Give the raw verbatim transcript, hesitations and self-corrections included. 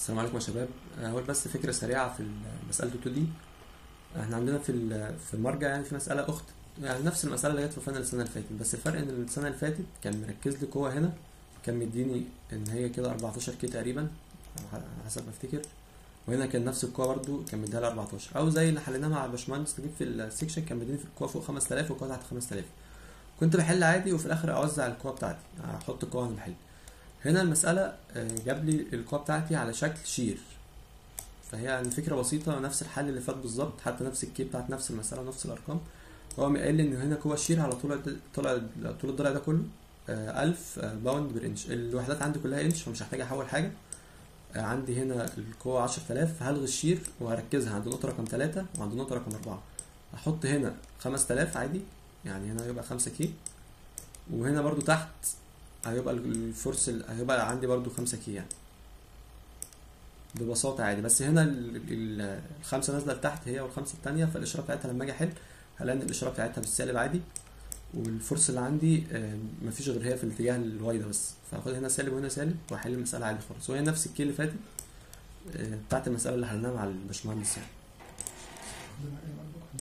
السلام عليكم يا شباب. هقول بس فكرة سريعة في مسألة اتنين دي. احنا عندنا في ال- في المرجع يعني في مسألة أخت، يعني نفس المسألة اللي جت في فاينل السنة اللي فاتت، بس الفرق إن السنة اللي فاتت كان مركز لي قوة هنا، كان مديني إن هي كده أربعتاشر كي تقريبا على حسب ما أفتكر، وهنا كان نفس القوة برضو كان مديها لي أربعتاشر، أو زي اللي حليناها مع الباشمهندس نجيب في السكشن كان مديني في القوة فوق خمس تلاف والقوة تحت خمس تلاف. كنت بحل عادي وفي الآخر أوزع القوة بتاعتي، أحط القوة وأنا بحل. هنا المسألة آه، جاب لي القوة بتاعتي على شكل شير، فهي يعني فكرة بسيطة، نفس الحل اللي فات بالظبط، حتى نفس الكي بتاعت نفس المسألة ونفس الأرقام. هو قايل لي إن هنا قوة الشير على طول طول طول الضلع ده كله آه، ألف آه، باوند بير إنش. الوحدات عندي كلها إنش فمش هحتاج أحول حاجة. آه، عندي هنا القوة عشرة آلاف، فهلغي الشير وهركزها عند نقطة رقم تلاتة وعند نقطة رقم أربعة. أحط هنا خمس تلاف عادي، يعني هنا هيبقى خمسة كي، وهنا برضو تحت هيبقى الفورس ال- هيبقى عندي برضو خمسة كي يعني ببساطة عادي. بس هنا ال- ال- الخمسة نازلة لتحت هي والخمسة التانية، فالإشارة بتاعتها لما أجي أحل هلاقي إن الإشارة بتاعتها بالسالب عادي، والفورس اللي عندي آه، مفيش غير هي في الاتجاه الواي ده بس، فهاخد هنا سالب وهنا سالب وأحل المسألة عادي خالص، وهي نفس الكي اللي فاتت آه، بتاعت المسألة اللي حلناها مع الباشمهندس يعني.